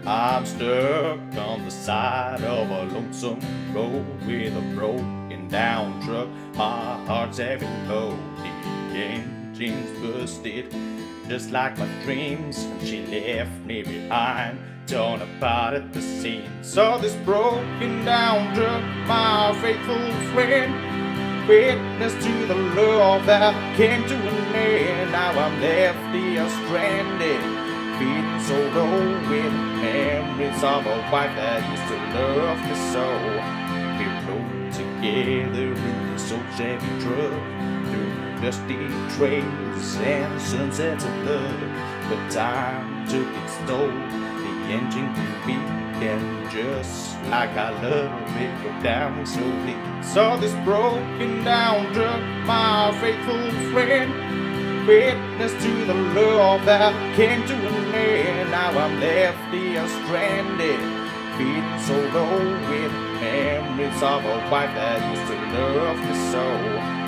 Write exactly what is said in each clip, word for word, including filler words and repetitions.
I'm stuck on the side of a lonesome road with a broken down truck. My heart's heavy low, the engine's busted, just like my dreams. She left me behind, torn apart at the seams. So this broken down truck, my faithful friend, witness to the love that came to an end. Now I'm left here stranded, feeling so low, with memories of a wife that used to love me so. We rode together in this old Chevy truck, through dusty trails and sunsets of love. But time took its toll, the engine grew weak, and just like I love it, broke down slowly. Saw this broken down truck, my faithful friend, witness to the love that came to an end. Now I'm left here stranded, feeling so low, with memories of a wife that used to love me so.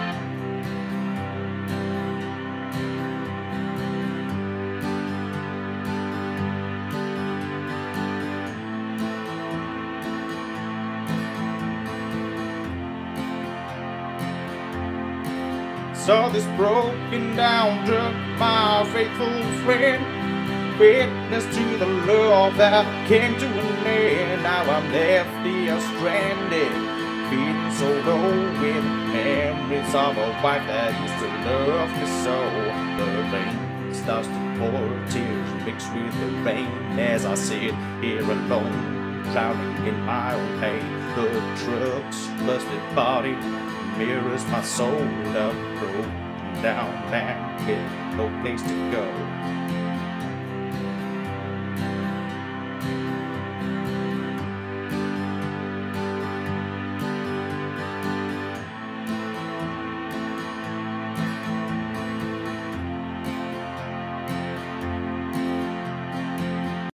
Saw this broken down truck, my faithful friend, witness to the love that came to an end. Now I'm left here stranded, feeling so low, with memories of a wife that used to love me so. The rain starts to pour, tears mixed with the rain, as I sit here alone, drowning in my own pain. The truck's busted body mirrors my soul, a broken down man with no place to go.